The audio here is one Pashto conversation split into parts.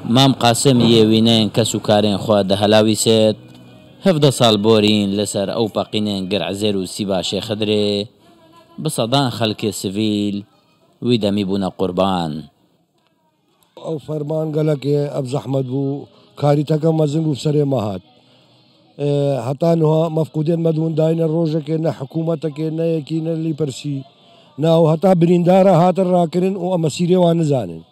مام قاسم یێوینەیەن کەس و کارێن خوا دەهەلاوی سێت 17 ساڵ بۆرین لەسەر ئەو پەقینێن گرعزێر و سیبا شێخدرێ بسەدان خەڵکی سڤیل وی دەمی بوونە قوربان. ئەو فەرمان گەلەکێ ئەب زەحمەت بوو کاریتەکە مەزن بوو سەرێ مەهات هەتا نوها مەفقودێن مەدوون داینە ڕۆژێکێ نە حکوومەتەکێ نەیەکی نە لیپەرسی ناو هەتا بریندارە هاتە ڕاکردن و ئەمە سیرێوان نزانن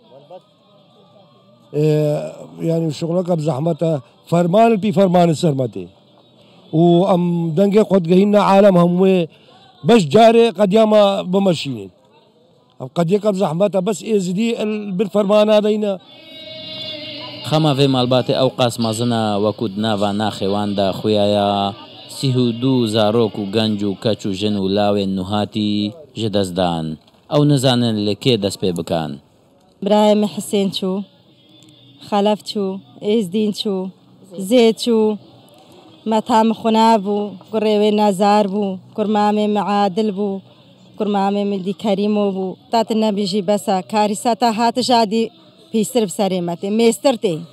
يعني شغلك بزحمته فرمان بي فرمان سرمتي وام دنگي قد جهينا عالم هم بس جاري قد ياما بمشين قد يكب زحمته بس ازدي بالفرمان هذينا خما في مالباتي او قاس مازنا وكود نافا ناخواندا خويايا سيهودو زاروكو گنجو كچو جنو لاوي نهاتي جدزدان او نزانن لكي دس بي بكان ابراهيم حسين شو خلف شو ازدين شو زيت شو مطعم خنابو قريوي نازار بو كرمامي معادل بو كرمامي مدي كريمو بو تات النبي جي بسا كارثة هات جادي بيستر بسريمتي ميسترتي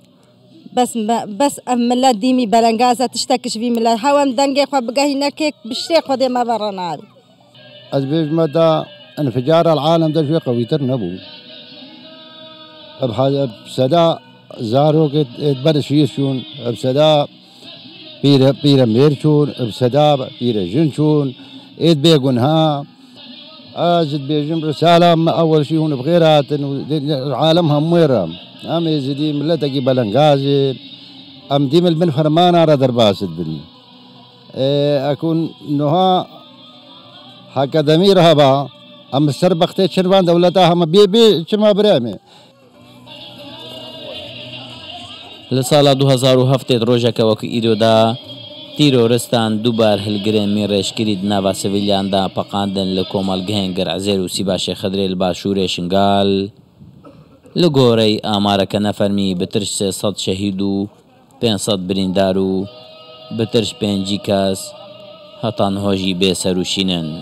بس ملا ديمي بلنغازة تشتكش في ملا حوام دنگي خو بقاهي نكيك بشتي خدي ما برنا أزبيج مدى انفجار العالم ده شوي قويتر نبو بحاجة بسدا زارو كتبرش فيشون بسدا بيرا ميرشون بسدا بيرا جنشون إيد بيقونها أزد بيجم رسالة أول شيء هون بغيرات العالم هم ويرام أم يزدي ملتكي بلنغازي أم ديم البن فرمانا را درباسد بني أكون نها هكذا ميرها با أم السربختي شربان دولتها هم بي شما برامي لسالا 2007 ڕۆژێکە وەکو ئیرۆدا تیرۆرستان دووبار هەلگرێن می ڕێژکرید ناوا سڤیلیاندا پەقاندن لە کۆمەڵگەیەن گەرعزێر و سیبا شێخدرێ لە باشوورێ شنگال لە گۆڕەی ئامارەکە نەفەرمی بترش 300 شەهید و 500 بریندار و بترش 5 کەس هەتان هۆژی بێسەروشینن.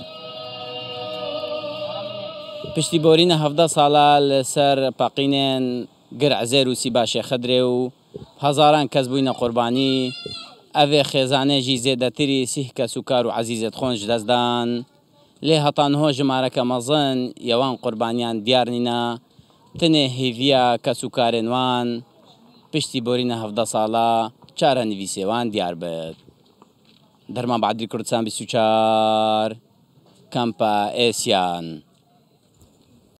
پشتیبۆرینە 17 ساڵە لەسەر پەقینێن گرعزێر و سیبا شێخدرێ و هەزاران کەس بووینە قوربانی ئەvێ خێزانێژی زێدەتری 30 کەس و کار و عەزیزت خۆنج دەستدان لێ هەتانهۆ ژمارەکە مەزن یەوان قوربانیان دیار نینە تنێ هیڤیە کەس و کارێنوان پشتیبۆرینە 17 ساڵە چارە نویسێوان دیار بێت. دەرمان بەعەدلی کوردستان 24 کەمپە ئێسیان.